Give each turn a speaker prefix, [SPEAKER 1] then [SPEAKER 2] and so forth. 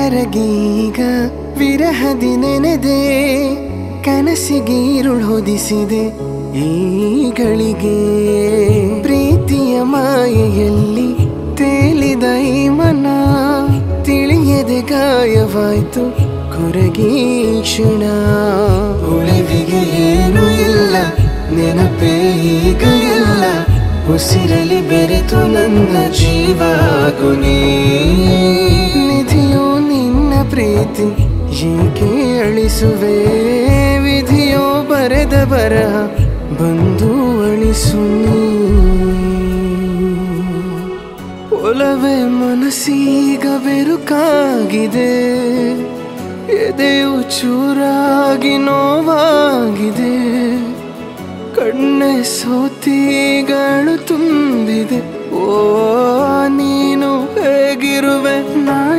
[SPEAKER 1] ಕರಗೀಗ ವಿರಹದಿ ನೆನೆದೆ ಕನಸಿಗೆ ഇരുಳು ಹೊದಿಸಿದೆ ಈಗಳಿಗೆ ಪ್ರೀತಿಯ ಮಾಯೆಯಲ್ಲಿ ತೇಲಿದ ಈ ಮನ ತಿಳಿಯದೆ ಗಾಯವಾಯ್ತು ಕೊರಗಿ ಕ್ಷಣ ಉಳಿವಿಗೆ ಏನು ಇಲ್ಲ ನೆನಪೇ ಈಗ ಇಲ್ಲ ಉಸಿರಲಿ ಬೆರೆತು ನನ್ನ ಜೀವಾಗುನಿ ನಿಧಿಯೋ ನಿನ್ನ ಪ್ರೀತಿ ಏಕೆ ಅಳಿಸುವೆ ವಿಧಿಯೋ ಬರೆದ ಬರಹ ಬಂದು ಅಳಿಸು ಒಲವೇ ಮನಸ್ಸೀಗ ಬೆರುಕಾಗಿದೆ ಎದೆಯು ಚೂರಾಗಿ ನೋವಾಗಿದೆ ಕಣ್ಣೆ ಸೋತಿಗಳು ತುಂಬಿದೆ ಓ ನೀನು ಹೇಗಿರುವೆ ನಾ